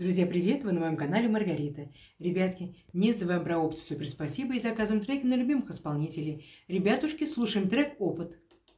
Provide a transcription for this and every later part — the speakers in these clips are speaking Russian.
Друзья, привет! Вы на моем канале Маргарита. Ребятки, не забываем про опцию «Супер спасибо» и заказываем треки на любимых исполнителей. Ребятушки, слушаем трек «Опыт».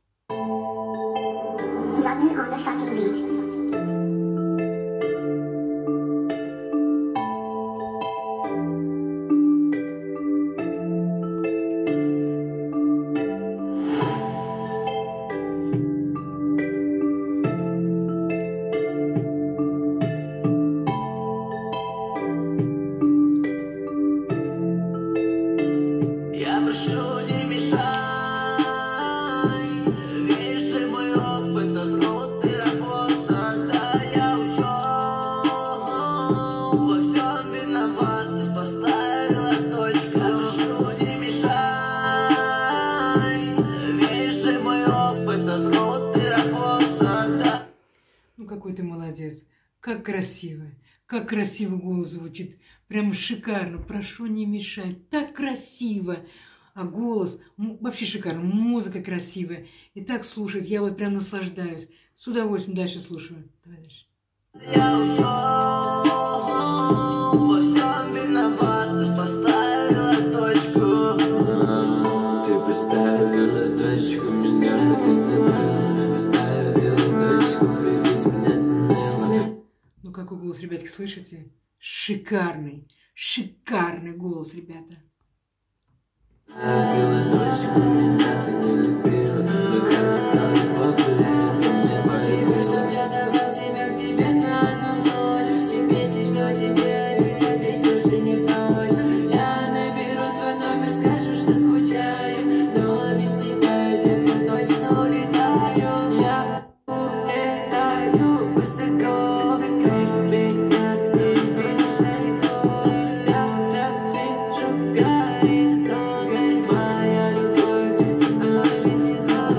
Я прошу, не мешай, видишь ли мой опыт, труд и работа, да я ушел, во всем виноват, ты поставила точку. Я прошу, не мешай, видишь ли мой опыт, труд и работа, да. Ну какой ты молодец, как красиво голос звучит, прям шикарно, прошу не мешать, так красиво, а голос вообще шикарно, музыка красивая, и так слушать, я вот прям наслаждаюсь, с удовольствием дальше слушаю. Давай дальше. Я ушел, во всем виноват, ты поставила точку. Ты поставила точку, меня ты забыла, поставила точку, привет, меня заняла. Ну какой голос, ребятки, слышите? Шикарный голос, ребята. Ставила точку, меня ты не любила, пока не стала популярна. Мне поверь, чтоб я забрал тебя к себе на одну ночь. Все песни, что тебе от меня песню, ты не прочь. Я наберу твой номер, скажу, что скучаю, но без тебя я где-то точно улетаю. Я улетаю высоко, ты меня не видишь далеко. Я вижу горизонт, моя любовь, ты со мной весь сезон.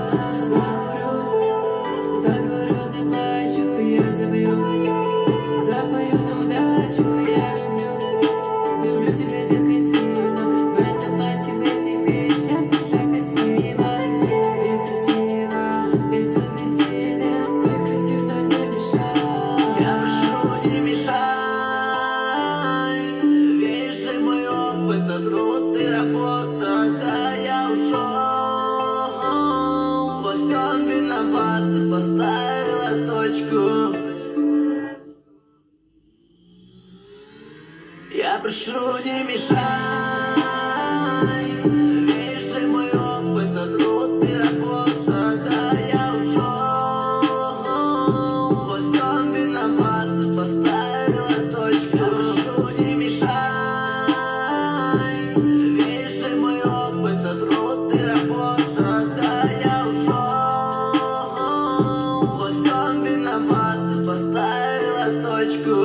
Закурю, заплачу, я запою на удачу. Я люблю тебя, детка, сильно. В этом платье, в этих вещах ты так красива. Ты красива, и тут бессилие. Ты красив, но не мешай. Я прошу, не мешай. Видишь ли мой опыт, труд и работа, да я ушел. Во всем виноват, ты поставила точку. Я прошу, не мешай. Видишь ли мой опыт, труд и работа, да я ушел. Во всем виноват, ты поставила точку. Я прошу, не мешай. Видишь ли мой опыт, труд и работа, да я ушел. Во всем виноват, ты поставила точку.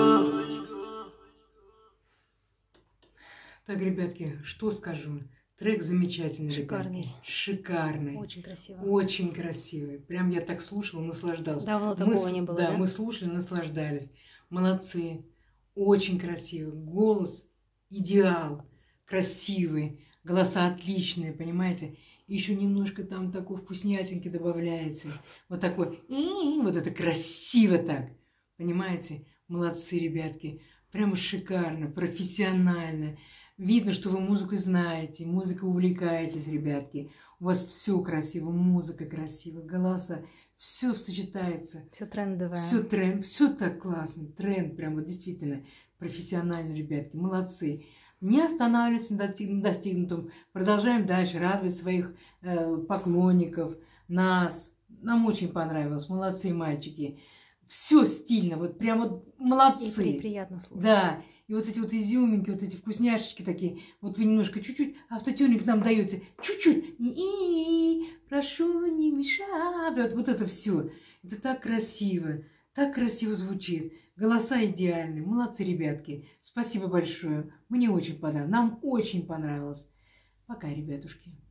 Так, ребятки, что скажу? Трек замечательный, Шикарный. ребятки. Шикарный. Очень красиво. Очень красивый. Прям я так слушала, наслаждалась. Давно такого не было, да? Мы слушали, наслаждались. Молодцы. Очень красивый. Голос идеал. Красивый. Голоса отличные, понимаете? И еще немножко там такой вкуснятинки добавляется. Вот такой. Вот это красиво так. Понимаете? Молодцы, ребятки. Прямо шикарно, профессионально. Видно, что вы музыку знаете, музыкой увлекаетесь, ребятки. У вас все красиво, музыка красивая, голоса, все сочетается. Все трендовое. Все тренд, все так классно. Тренд прям вот действительно профессионально, ребятки. Молодцы. Не останавливайтесь на достигнутом. Продолжаем дальше радовать своих поклонников, нас. Нам очень понравилось. Молодцы, мальчики. Все стильно, вот прям вот молодцы. И приятно слушать. Да. И вот эти вот изюминки, вот эти вкусняшечки такие, вот вы немножко чуть-чуть, автотюнинг нам даете, чуть-чуть, прошу, не мешай, вот это все. Это так красиво звучит. Голоса идеальные, молодцы, ребятки. Спасибо большое, мне очень понравилось, нам очень понравилось. Пока, ребятушки.